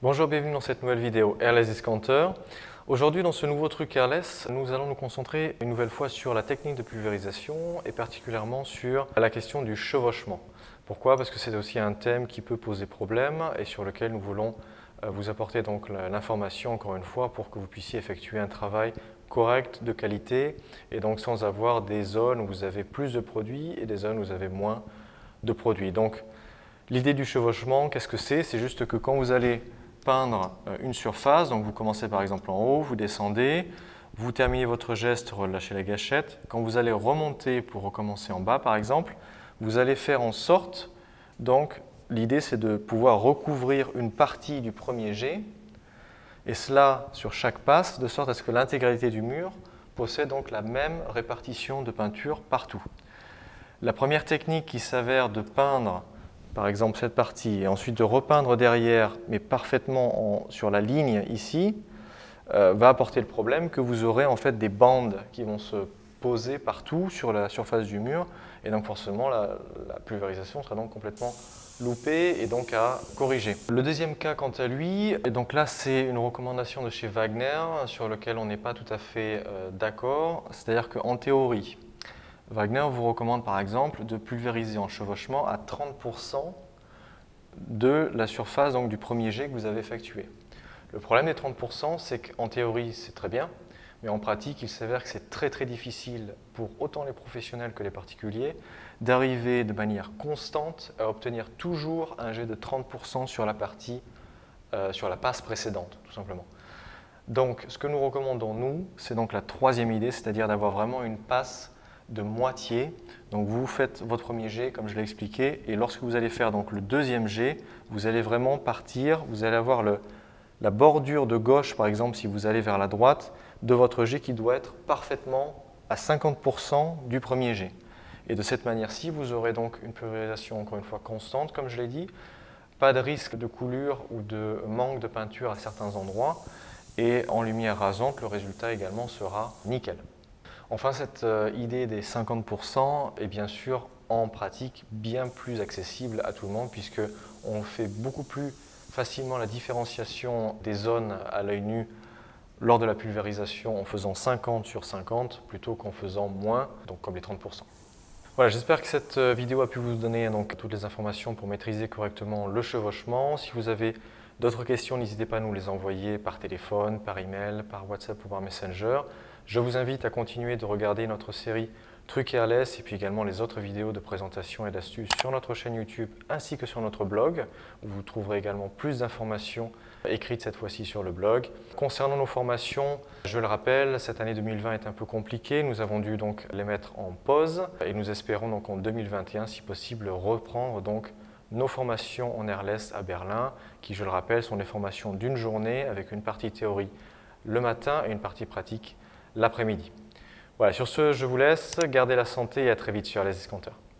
Bonjour, bienvenue dans cette nouvelle vidéo Airless Discounter. Aujourd'hui, dans ce nouveau truc Airless, nous allons nous concentrer une nouvelle fois sur la technique de pulvérisation et particulièrement sur la question du chevauchement. Pourquoi? Parce que c'est aussi un thème qui peut poser problème et sur lequel nous voulons vous apporter donc l'information encore une fois pour que vous puissiez effectuer un travail correct, de qualité et donc sans avoir des zones où vous avez plus de produits et des zones où vous avez moins de produits. Donc l'idée du chevauchement, qu'est-ce que c'est? C'est juste que quand vous allez peindre une surface, donc vous commencez par exemple en haut, vous descendez, vous terminez votre geste, relâchez la gâchette. Quand vous allez remonter pour recommencer en bas par exemple, vous allez faire en sorte, donc l'idée c'est de pouvoir recouvrir une partie du premier jet, et cela sur chaque passe, de sorte à ce que l'intégralité du mur possède donc la même répartition de peinture partout. La première technique qui s'avère de peindre par exemple cette partie, et ensuite de repeindre derrière, mais parfaitement sur la ligne ici, va apporter le problème que vous aurez en fait des bandes qui vont se poser partout sur la surface du mur, et donc forcément la pulvérisation sera donc complètement loupée et donc à corriger. Le deuxième cas quant à lui, et donc là c'est une recommandation de chez Wagner sur lequel on n'est pas tout à fait d'accord, c'est-à-dire qu'en théorie, Wagner vous recommande par exemple de pulvériser en chevauchement à 30% de la surface donc, du premier jet que vous avez effectué. Le problème des 30%, c'est qu'en théorie c'est très bien, mais en pratique il s'avère que c'est très difficile pour autant les professionnels que les particuliers d'arriver de manière constante à obtenir toujours un jet de 30% sur la partie, sur la passe précédente tout simplement. Donc ce que nous recommandons nous, c'est donc la troisième idée, c'est-à-dire d'avoir vraiment une passe de moitié. Donc vous faites votre premier jet comme je l'ai expliqué et lorsque vous allez faire donc le deuxième jet, vous allez vraiment partir, vous allez avoir la bordure de gauche par exemple si vous allez vers la droite de votre jet qui doit être parfaitement à 50% du premier jet. Et de cette manière-ci, vous aurez donc une pulvérisation encore une fois constante comme je l'ai dit, pas de risque de coulure ou de manque de peinture à certains endroits et en lumière rasante, le résultat également sera nickel. Enfin, cette idée des 50% est bien sûr en pratique bien plus accessible à tout le monde puisqu'on fait beaucoup plus facilement la différenciation des zones à l'œil nu lors de la pulvérisation en faisant 50 sur 50 plutôt qu'en faisant moins, donc comme les 30%. Voilà, j'espère que cette vidéo a pu vous donner donc, toutes les informations pour maîtriser correctement le chevauchement. Si vous avez d'autres questions, n'hésitez pas à nous les envoyer par téléphone, par email, par WhatsApp ou par Messenger. Je vous invite à continuer de regarder notre série Trucs Airless et puis également les autres vidéos de présentation et d'astuces sur notre chaîne YouTube ainsi que sur notre blog où vous trouverez également plus d'informations écrites cette fois-ci sur le blog. Concernant nos formations, je le rappelle, cette année 2020 est un peu compliquée. Nous avons dû donc les mettre en pause et nous espérons donc en 2021, si possible, reprendre donc nos formations en Airless à Berlin qui, je le rappelle, sont des formations d'une journée avec une partie théorie le matin et une partie pratique l'après-midi. Voilà, sur ce, je vous laisse, gardez la santé et à très vite sur Airless Discounter.